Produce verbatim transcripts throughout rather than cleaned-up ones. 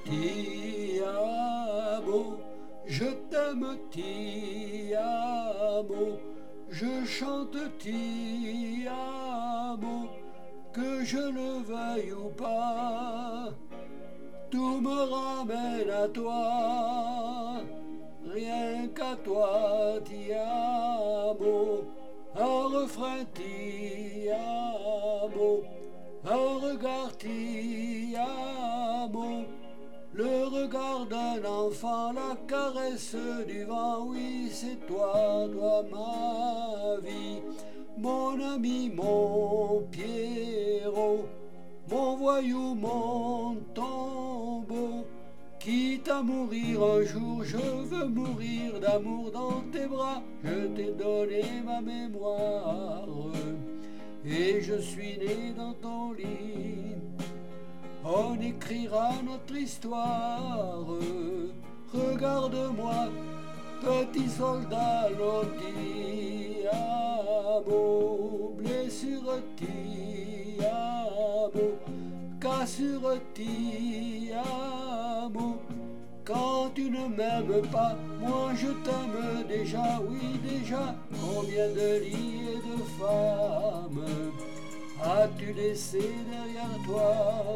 Ti amo, je t'aime, ti amo, je chante ti amo, que je le veuille ou pas, tout me ramène à toi, rien qu'à toi, ti amo, un refrain ti amo, un regard ti amo, le regard d'un enfant, la caresse du vent, oui c'est toi, toi ma vie, mon ami, mon Pierrot, mon voyou, mon tombeau. Quitte à mourir un jour, je veux mourir d'amour dans tes bras, je t'ai donné ma mémoire, et je suis né dans ton lit. On écrira notre histoire, regarde-moi, petit soldat, ti amo, blessure ti amo, cassure ti amo. Quand tu ne m'aimes pas, moi je t'aime déjà, oui déjà. Combien de lits et de femmes as-tu laissé derrière toi?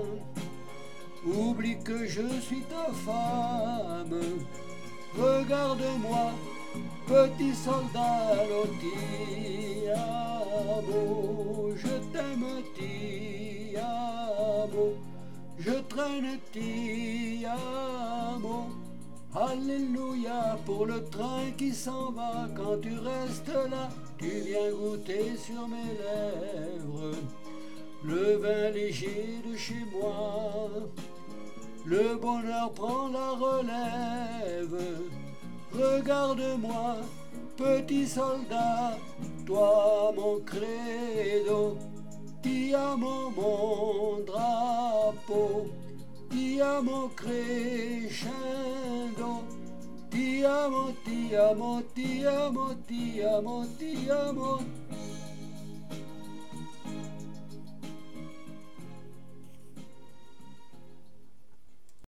Oublie que je suis ta femme. Regarde-moi, petit soldat, ti amo, je t'aime, ti amo, je traîne ti amo. Alléluia pour le train qui s'en va. Quand tu restes là, tu viens goûter sur mes lèvres le vin léger de chez moi. Le bonheur prend la relève. Regarde-moi, petit soldat, toi mon credo, ti amo mon drapeau, ti amo crescendo, ti amo, ti amo, ti amo, ti amo, ti amo.